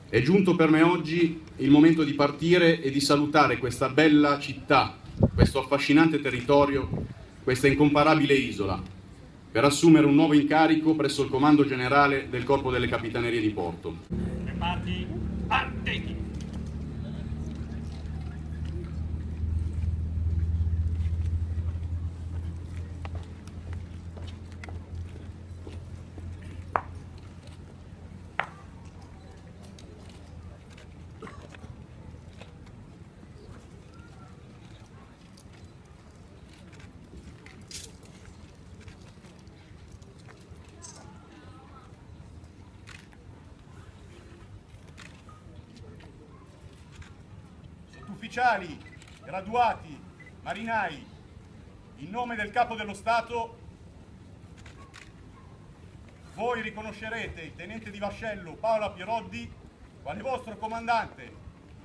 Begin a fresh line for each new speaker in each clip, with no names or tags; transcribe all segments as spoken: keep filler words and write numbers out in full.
È giunto per me oggi il momento di partire e di salutare questa bella città, questo affascinante territorio, questa incomparabile isola, per assumere un nuovo incarico presso il Comando Generale del Corpo delle Capitanerie di Porto.
Reparti, partiti!
Ufficiali, graduati, marinai, in nome del Capo dello Stato, voi riconoscerete il tenente di vascello Paolo Pieroddi quale vostro comandante.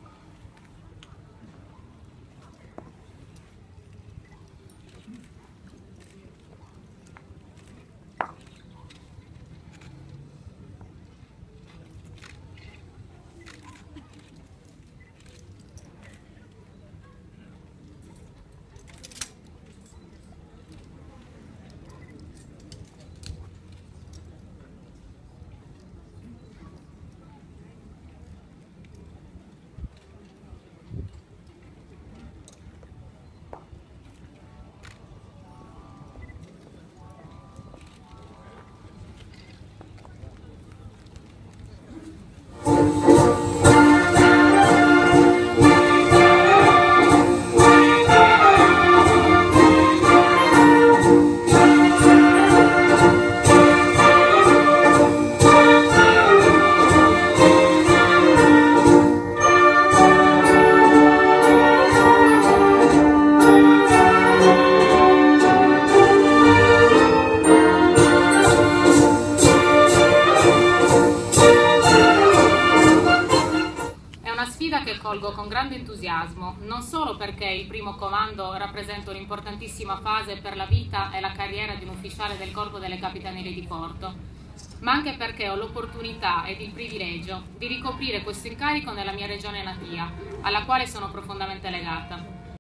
Che colgo con grande entusiasmo, non solo perché il primo comando rappresenta un'importantissima fase per la vita e la carriera di un ufficiale del Corpo delle Capitanerie di Porto, ma anche perché ho l'opportunità ed il privilegio di ricoprire questo incarico nella mia regione natia, alla quale sono profondamente legata.